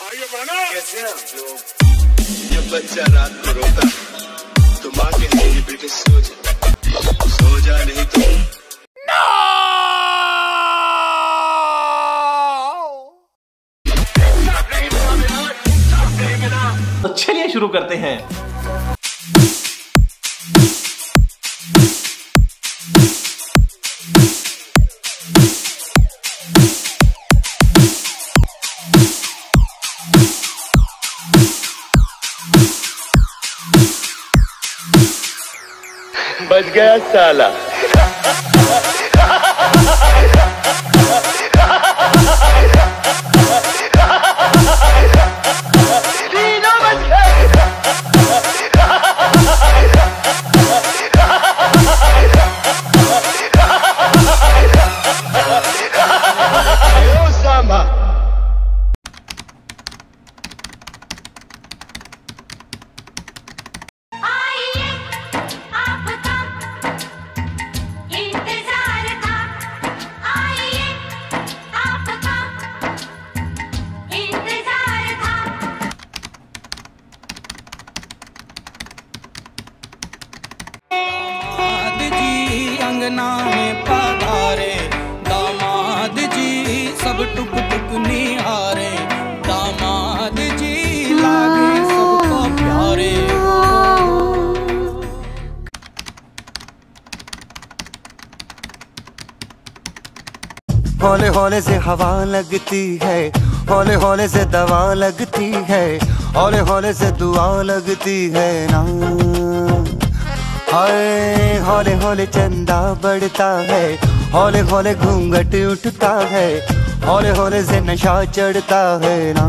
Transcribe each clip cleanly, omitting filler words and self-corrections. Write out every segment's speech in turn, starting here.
कैसे आप लोग? जब बच्चा रात को रोता तो माँ कहती बेटे सो जा नहीं तो तो चलिए शुरू करते हैं। बच गया साला। अंगना में पधारे दामाद जी, सब टुक टुक निहारे दामाद जी, लागे सबको प्यारे। हौले हौले से हवा लगती है, हौले हौले से दवा लगती है, हौले हौले से दुआ लगती है ना। हाय हौले हौले चंदा बढ़ता है, हौले हौले घूंघट उठता है, हौले हौले से नशा चढ़ता है ना।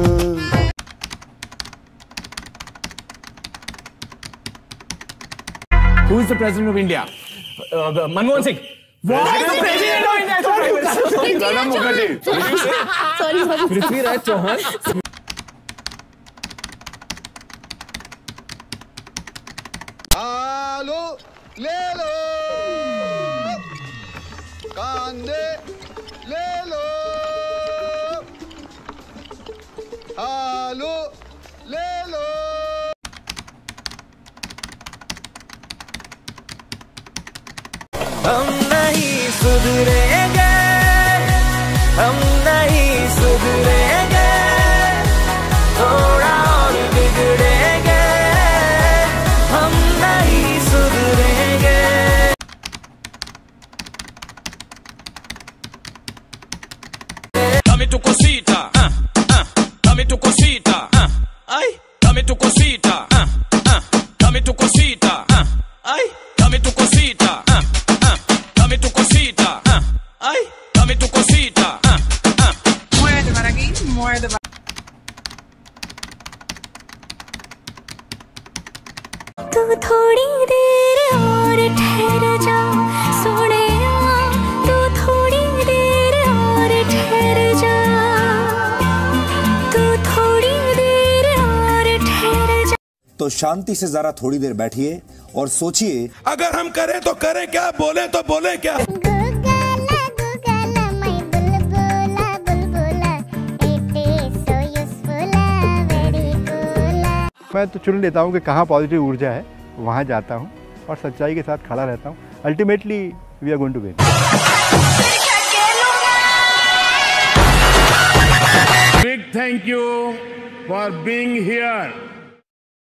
Who is the president of India? Manmohan Singh. What? The president of India? Pranab Mukherjee. Sorry. Prithviraj Chauhan. आलू ले लो, कांदे ले लो, आलू ले लो। हम नहीं सुधरेंगे, हम नहीं सुधरेंगे, थोड़ा और बिगड़ेंगे, हम नहीं सुधरेंगे। Dame tu cosita, dame tu cosita, ay, dame tu cosita, dame tu cosita, ay, dame tu cosita, dame tu cosita, ay, dame tu cosita. Muévete para aquí, muévete para तू थोड़ी देर और ठहर जा सोनिया, तू थोड़ी देर और ठहर जा, तू थोड़ी देर और ठहर जा। तो शांति से जरा थोड़ी देर बैठिए और सोचिए, अगर हम करें तो करें क्या, बोले तो बोले क्या। मैं तो चुन लेता हूँ कि कहाँ पॉजिटिव ऊर्जा है, वहाँ जाता हूँ और सच्चाई के साथ खड़ा रहता हूँ। Ultimately we are going to win. Big thank you for being here.